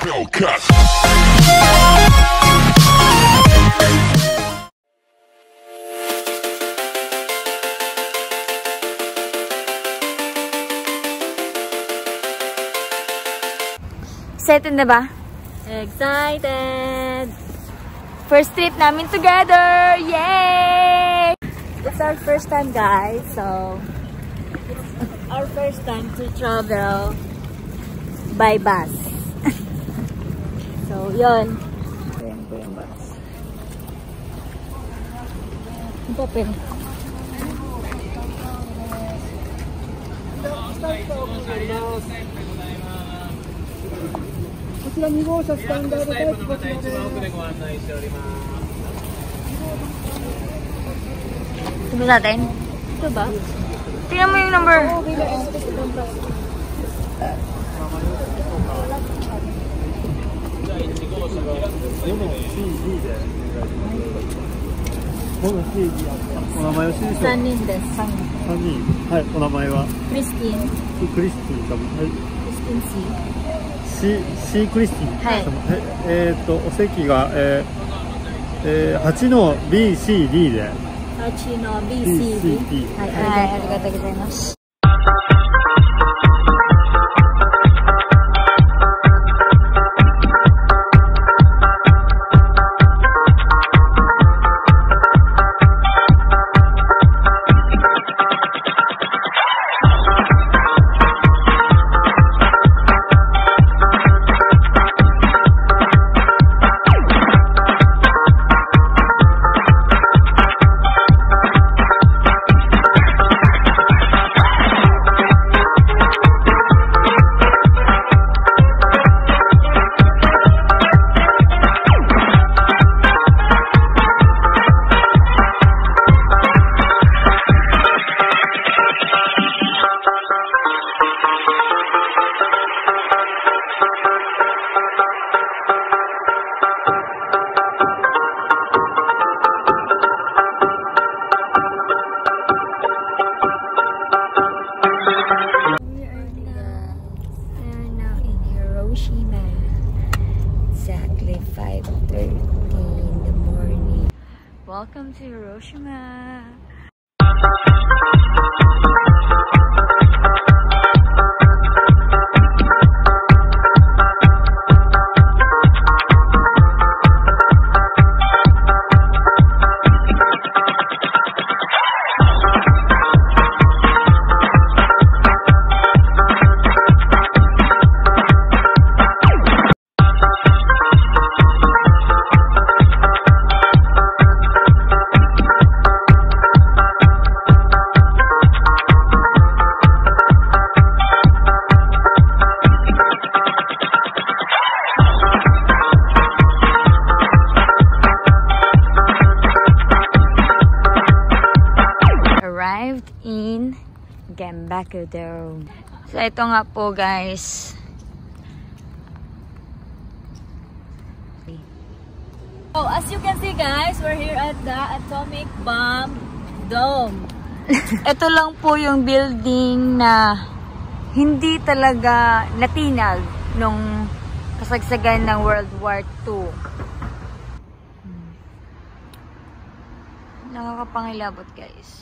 Hellcat. Excited na ba? Excited! First trip namin together! Yay! It's our first time, guys. So, it's our first time to travel by bus. So, yun. Ayan po yung bus. Ang papel. Ito natin? Ito ba? Tingnan mo yung number. Sanin desu. Sanin. はい、お名前は Christine. クリスティンかも。はい。 Christine C. シークリスティン。 はいお席が8の BCD で。 8の BCD。はい、 ありがとうございます。Exactly 5:30 in the morning. Welcome to Hiroshima. Arrived in Genbaku-do. So ito nga po guys. So as you can see guys, we're here at the Atomic Bomb Dome. Ito lang po yung building na hindi talaga natinag nung kasagsagan ng World War II. Nakakapangilabot guys.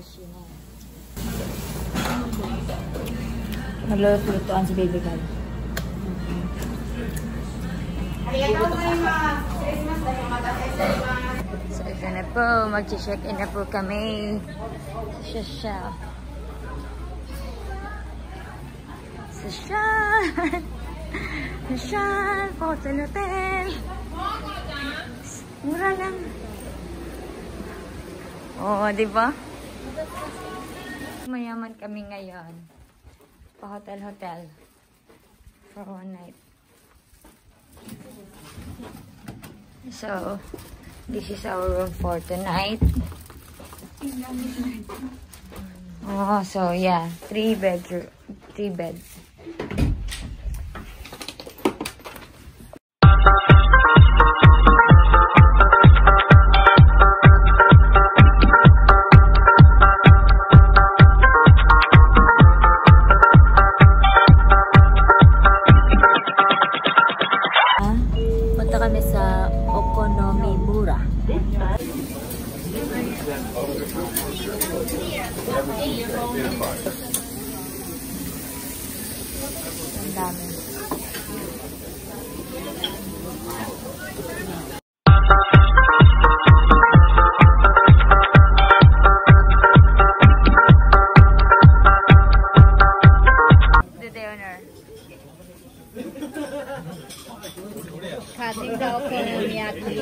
Nalutuan si Baby Gal. So, ito na po. Mag-check-in na po kami. Social. Hotel. Mura lang. Oo, di ba? Mayaman kami ngayon. Pa-hotel for one night. So, this is our room for tonight. Oh, so yeah, 3 beds. Punta kami sa Okonomimura. Ang dami. The owner. Cutting the okonomiyaki.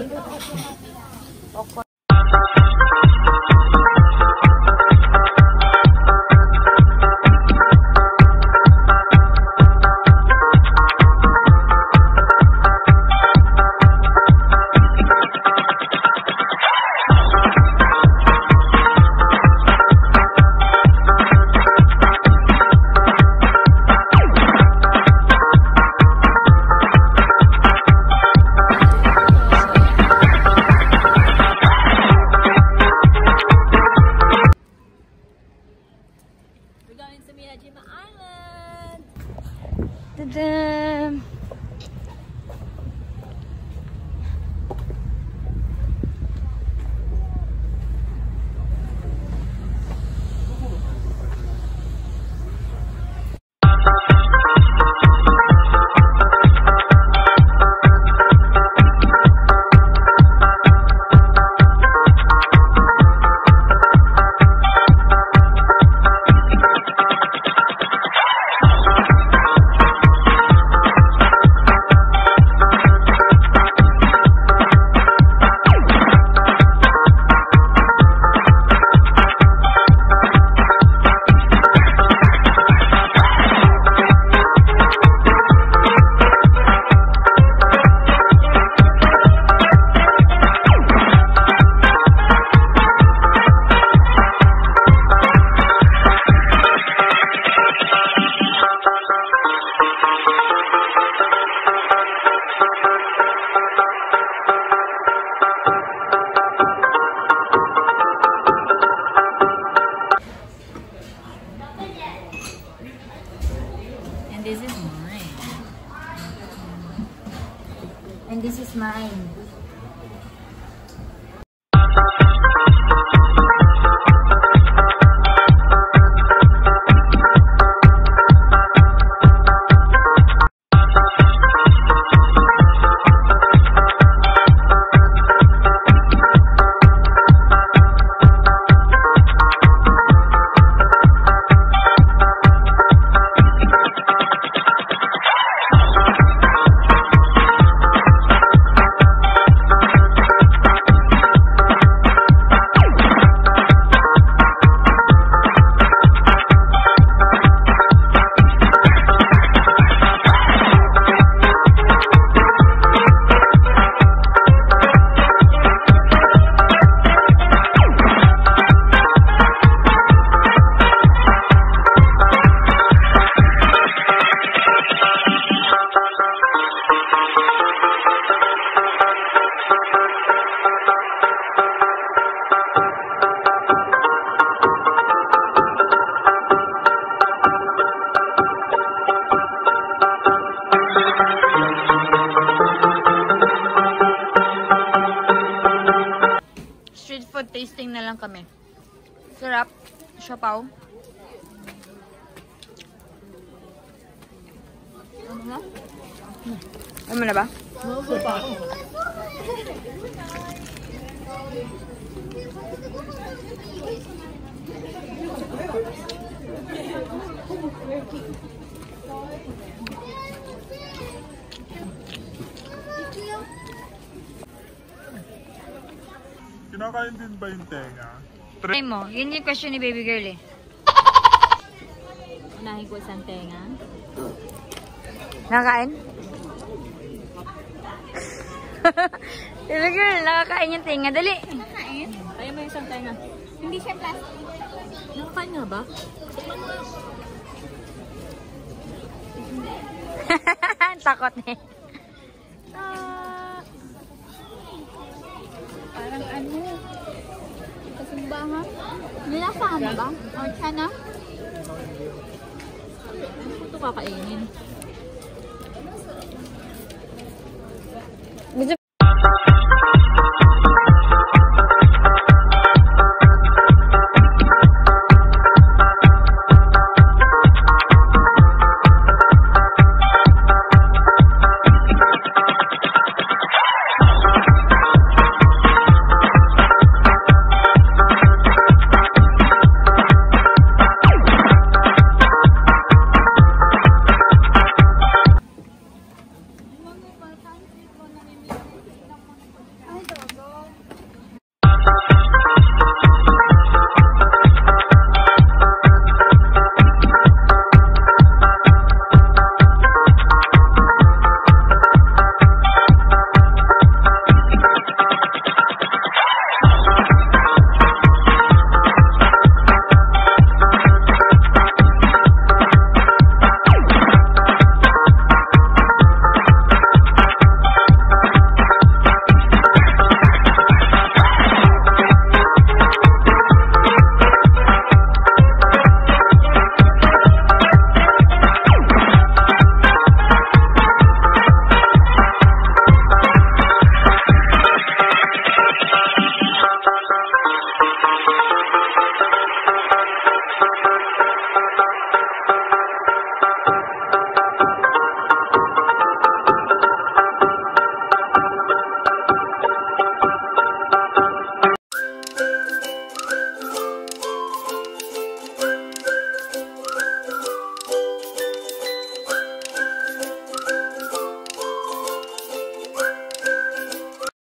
Ta-da! And this is mine. Tasting na lang kami. Sarap. Siopaw. Ano na? Ano na ba? Kinakain din ba yung tenga? Try mo. Yun yung question ni baby girl eh. Unahin ko isang tenga. Nakakain? Baby girl, nakakain yung tinga. Dali. Nakakain? Kaya mo yung isang tenga. Hindi siya plastic. Nakakain nga ba? Takot eh. Parang ano? Kasimbahan? Nilasahan na ba? O, tiyan na? Ano ito kakainin?